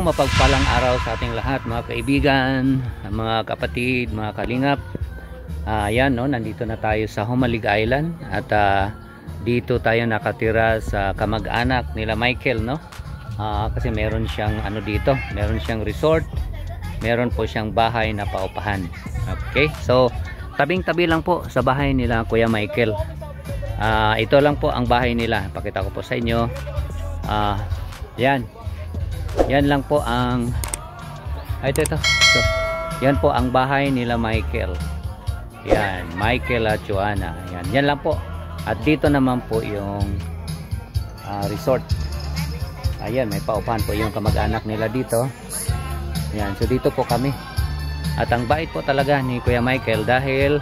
mapagpalang araw sa ating lahat, mga kaibigan, mga kapatid, mga kalingap. Ayan, no, nandito na tayo sa Humalig Island at dito tayo nakatira sa kamag-anak nila Michael, no? Kasi meron siyang ano dito, meron siyang resort, meron po siyang bahay na paupahan. Okay, so tabing-tabi lang po sa bahay nila Kuya Michael. Ito lang po ang bahay nila. Pakita ko po sa inyo. Yan lang po ang ito. So, yan po ang bahay nila Michael. Yan, Michael at Joanna. Yan lang po. At dito naman po yung resort. Ayan, may paupahan po yung kamag-anak nila dito. Yan, so dito po kami. At ang bait po talaga ni Kuya Michael dahil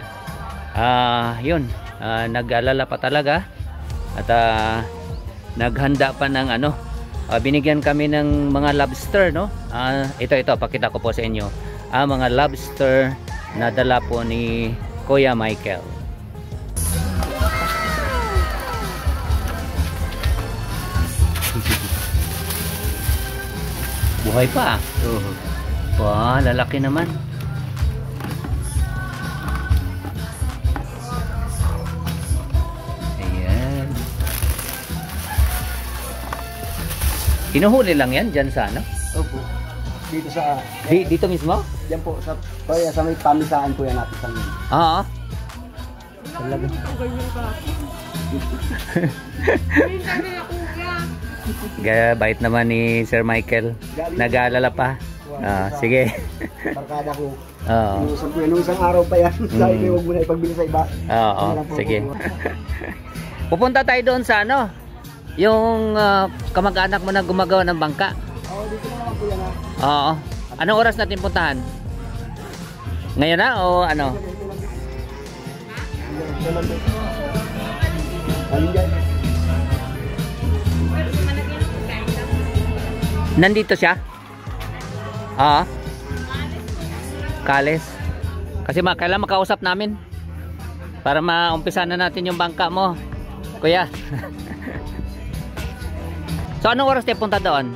nag-alala pa talaga at naghanda pa ng ano, binigyan kami ng mga lobster, no? Ito pakita ko po sa inyo mga lobster na dala po ni Kuya Michael. Buhay pa. Wow, lalaki naman. Hinuhuli lang yan dyan sa ano? Opo. Dito sa... Dito mismo? Diyan po. Sa may pamisaan po yan natin sa ngayon. Oo. Talaga. Gaya, bait naman ni Sir Michael. Nag-aalala pa. Sige. Barkada ko. Oo. Nung isang araw pa yan. Sabi ko, huwag mo na ipagbili sa iba. Oo. Sige. Pupunta tayo doon sa ano? Yung kamag-anak mo na gumagawa ng bangka. Oo, dito naman po yan. Oo. Anong oras natin puntahan? Ngayon na o ano? Nandito siya? Oo. Kales. Kasi kailangan makausap namin para maumpisa na natin yung bangka mo, Kuya. So anong oras tayo punta doon?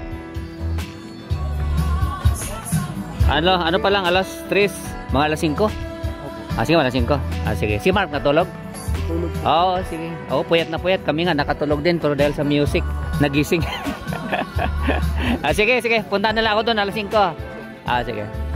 Ano pa lang, alas 3, mga alas 5? Sige, alas 5. Sige. Si Mark natulog? Tulog. Oo, sige. Puyat na puyat. Kami nga nakatulog din pero dahil sa music, nagising. Sige. Punta na lang ako doon alas 5. Sige.